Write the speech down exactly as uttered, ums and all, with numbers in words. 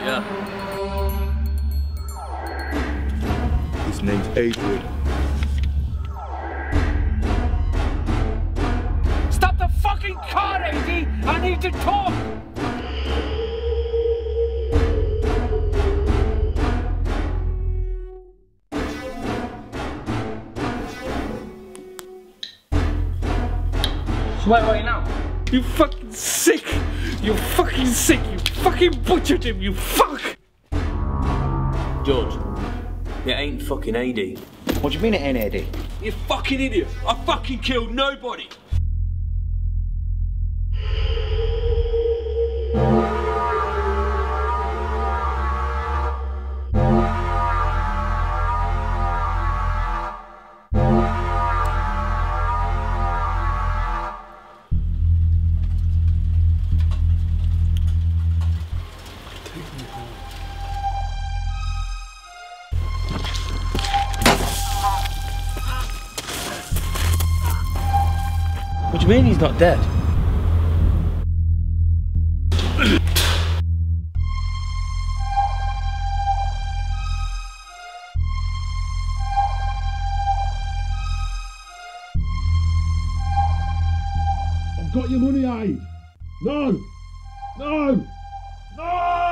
yeah. His name's Adrian. Stop the fucking car, A D! I need to talk! So wait, wait now. You fucking sick! You fucking sick! You fucking butchered him, you fuck! George, it ain't fucking A D. What do you mean it ain't A D? You fucking idiot! I fucking killed nobody! What do you mean he's not dead? I've got your money, Aid. No! No! No!